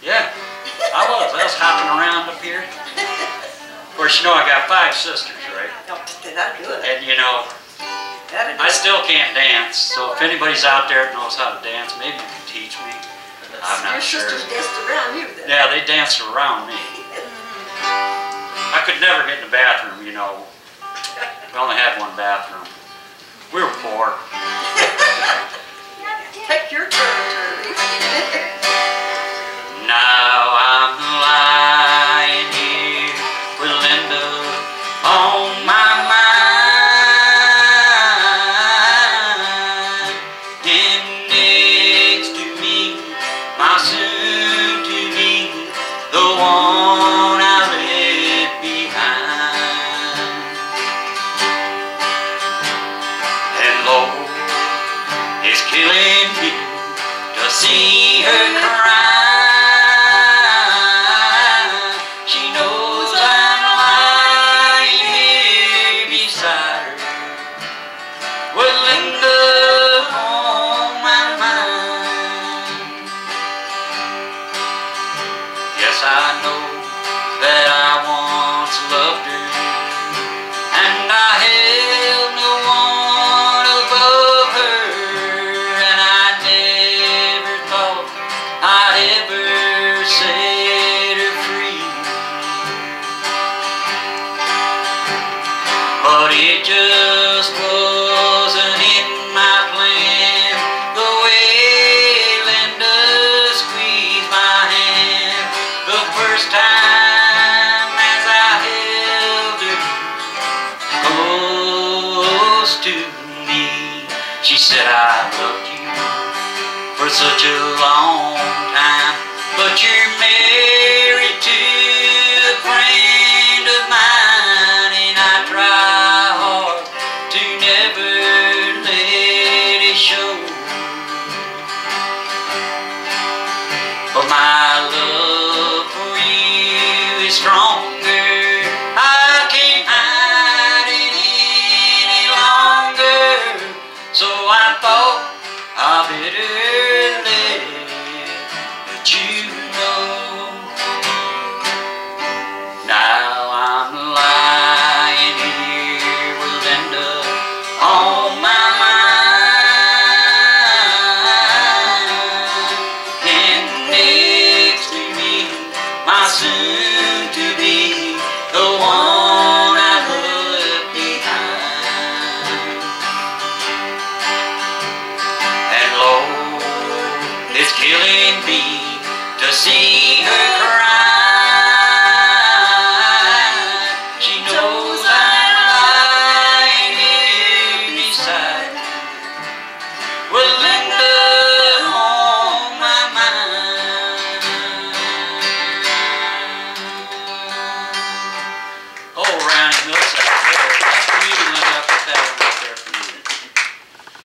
Yeah, I was hopping around up here. Of course, you know I got 5 sisters, right? That'd do it. And you know, I still can't dance, so if anybody's out there that knows how to dance, maybe you can teach me. I'm not sure. Your sisters danced around you then. Yeah, they danced around me. I could never get in the bathroom, you know. We only had 1 bathroom. We were poor. Take your turn, Turley. Now I'm lying here with Linda on my mind, and next to me, my soon-to-be, the one I left behind. And Lord, it's killing me to see her cry. She knows I'm lying here beside her with Linda on my mind. Yes, I know that I once loved her, and I held no one above her, and I never thought I'd ever set her free. But it just wasn't in my plan, the way Linda squeezed my hand the first time as I held her close to me. She said, I loved you for such a long time, but you're married to a friend of mine, and I try hard to never let it show. But my